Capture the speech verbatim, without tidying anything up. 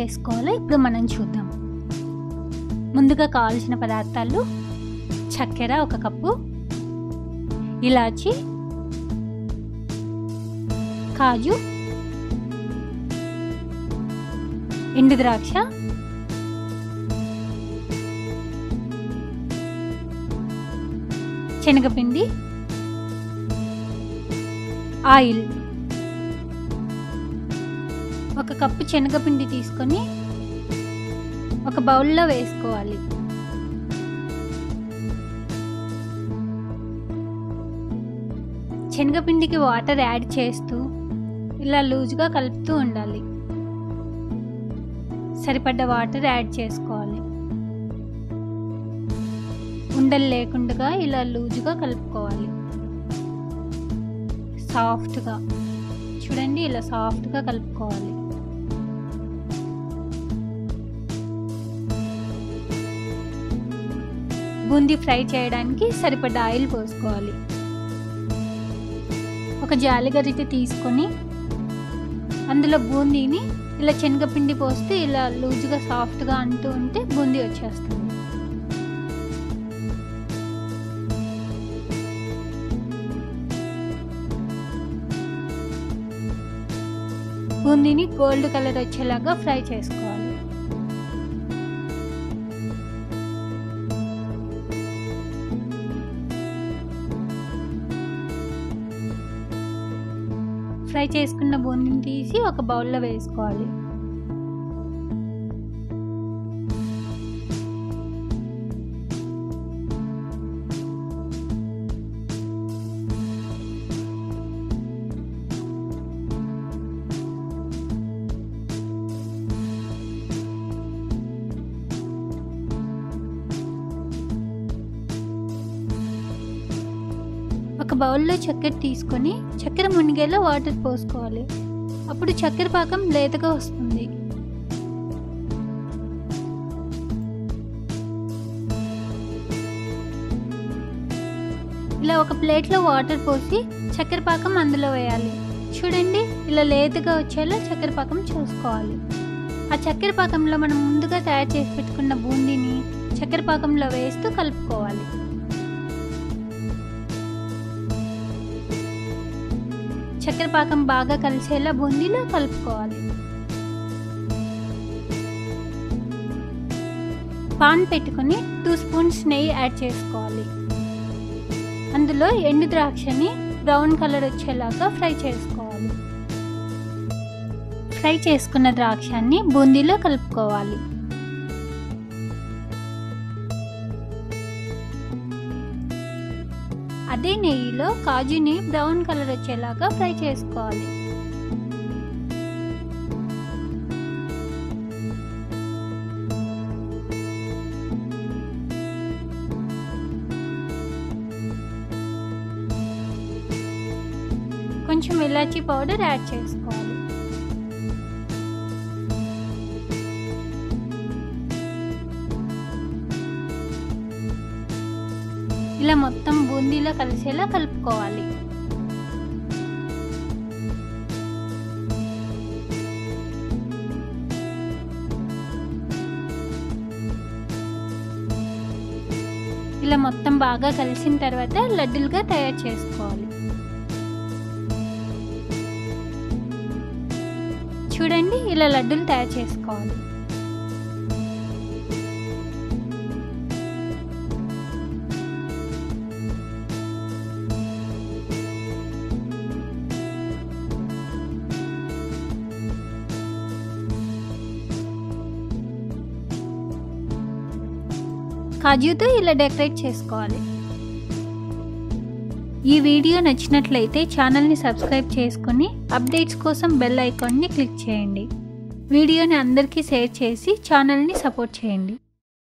చేసుకోవాలో ఇప్పుడు మనం చూద్దాం. ముందుగా కావాల్సిన పదార్థాలు: చక్కెర ఒక కప్పు, ఇలాచి, కాజు, ఎండు ద్రాక్ష, శనగపిండి, ఆయిల్. ఒక కప్పు శనగపిండి తీసుకొని ఒక బౌల్లో వేసుకోవాలి. శనగపిండికి వాటర్ యాడ్ చేస్తూ ఇలా లూజ్గా కలుపుతూ ఉండాలి. సరిపడ్డ వాటర్ యాడ్ చేసుకోవాలి. ఉండలు లేకుండా ఇలా లూజ్గా కలుపుకోవాలి. సాఫ్ట్గా చూడండి, ఇలా సాఫ్ట్గా కలుపుకోవాలి. బూందీ ఫ్రై చేయడానికి సరిపడ్డ ఆయిల్ పోసుకోవాలి. ఒక జాలిగరిటె తీసుకొని అందులో బూందీని ఇలా శనగపిండి పోస్తే ఇలా లూజ్గా సాఫ్ట్గా అంటూ ఉంటే బూందీ వచ్చేస్తుంది. బూందీని గోల్డ్ కలర్ వచ్చేలాగా ఫ్రై చేసుకోవాలి. ఫ్రై చేసుకున్న బూందీని తీసి ఒక బౌల్లో వేసుకోవాలి. ఒక బౌల్లో చక్కెర తీసుకొని చక్కెర మునిగేలా వాటర్ పోసుకోవాలి. అప్పుడు చక్కెర పాకం లేతగా వస్తుంది. ఇలా ఒక ప్లేట్లో వాటర్ పోసి చక్కెర పాకం అందులో వేయాలి. చూడండి, ఇలా లేతగా వచ్చేలా చక్కెర పాకం చూసుకోవాలి. ఆ చక్కెర పాకంలో మనం ముందుగా తయారు చేసి పెట్టుకున్న బూందీని చక్కెర పాకంలో వేస్తూ కలుపుకోవాలి. చక్కెర పాకం బాగా కలిసేలా బూందీలో కలుపుకోవాలి. పాన్ పెట్టుకొని టూ స్పూన్స్ నెయ్యి యాడ్ చేసుకోవాలి. అందులో ఎండు ద్రాక్షని బ్రౌన్ కలర్ వచ్చేలాగా ఫ్రై చేసుకోవాలి. ఫ్రై చేసుకున్న ద్రాక్షాన్ని బూందీలో కలుపుకోవాలి. అదే నెయ్యిలో కాజుని బ్రౌన్ కలర్ వచ్చేలాగా ఫ్రై చేసుకోవాలి. కొంచెం ఇలాచీ పౌడర్ యాడ్ చేసుకోవాలి. ఇలా మొత్తం బూందీలో కలిసేలా కలుపుకోవాలి. ఇలా మొత్తం బాగా కలిసిన తర్వాత లడ్డూలుగా తయారు చేసుకోవాలి. చూడండి, ఇలా లడ్డూలు తయారు చేసుకోవాలి. కాజుతో ఇలా డెకరేట్ చేసుకోవాలి. ఈ వీడియో నచ్చినట్లయితే ఛానల్ని సబ్స్క్రైబ్ చేసుకొని అప్డేట్స్ కోసం బెల్ ఐకాన్ని క్లిక్ చేయండి. వీడియోని అందరికీ షేర్ చేసి ఛానల్ని సపోర్ట్ చేయండి.